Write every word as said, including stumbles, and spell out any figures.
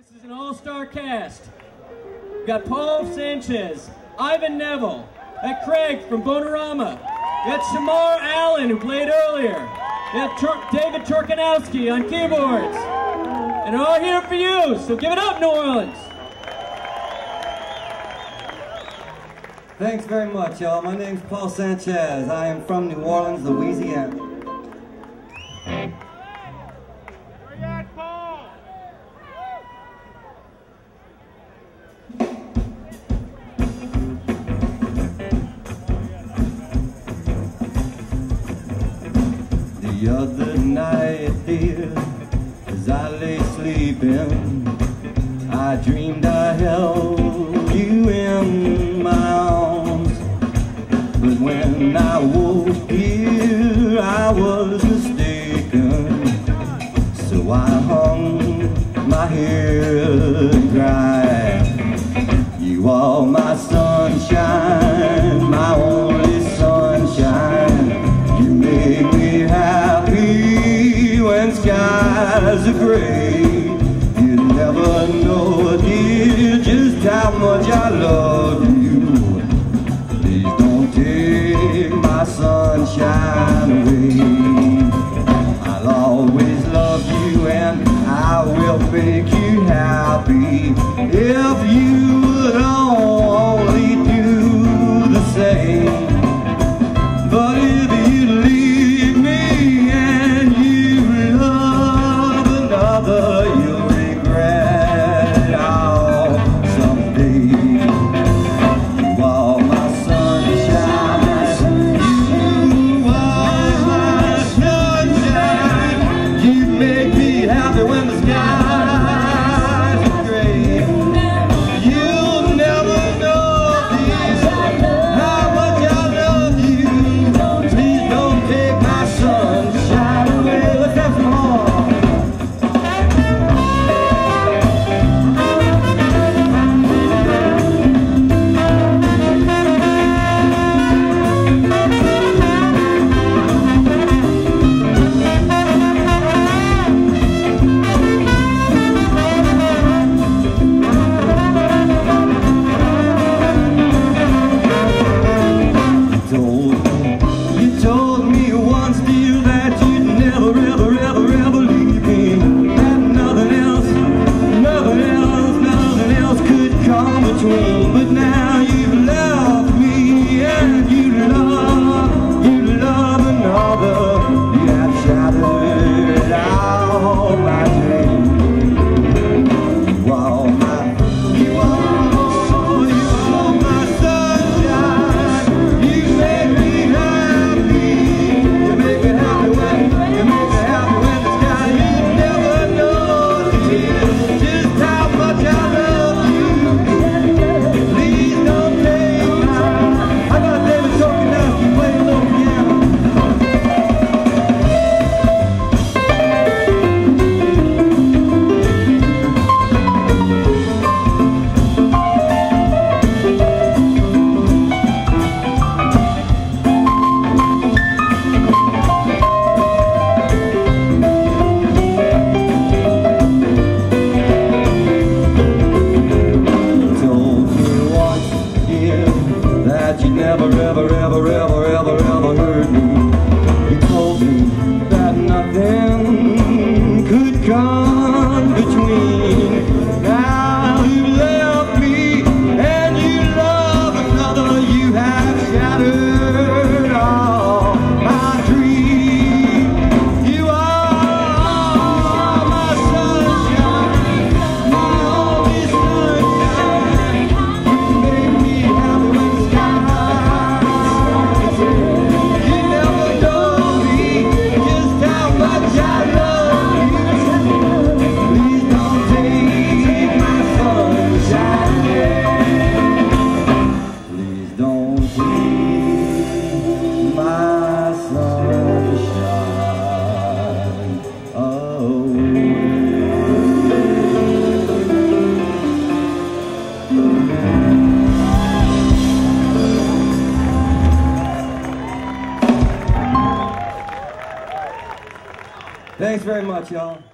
This is an all-star cast. We got Paul Sanchez, Ivan Neville, got Craig from Bonorama, we got Shamar Allen, who played earlier, we got Tur David Turkanowski on keyboards, and they're all here for you, so give it up, New Orleans! Thanks very much, y'all. My name's Paul Sanchez. I am from New Orleans, Louisiana. Where you at, Paul? The other night, dear, as I lay sleeping, I dreamed I held you in my arms. But when I woke here, I was mistaken. So I hung my head and cried. You are my sunshine, my only sunshine. You make me happy when skies are gray. You never know, dear, just how much I love you. Please don't take my sunshine away. I'll always love you and I will make you happy if you would only do the same. But if you leave me and you love another, you'll regret it all someday. You are my sunshine, you are my sunshine. You make me happy when the skies are gray. You'll never know, please, how much I love you. Please don't take my sunshine away. Let's have some more. You told me once, dear, that you'd never, ever, ever, ever leave me. That nothing else, nothing else, nothing else could come between. But now you've left me and you love, you love another. You have shattered all my dreams. You are my, you are, you are my sunshine. You make me you never, ever, ever, ever, ever, ever heard me. You told me that nothing could come between. Now you left me and you love another. You have shattered all my dreams. You are my sunshine, my only sunshine. You make me happy when the sky. You never know me, just how much I love you. Please don't take my sunshine. Please don't take my sunshine away. Thanks very much, y'all.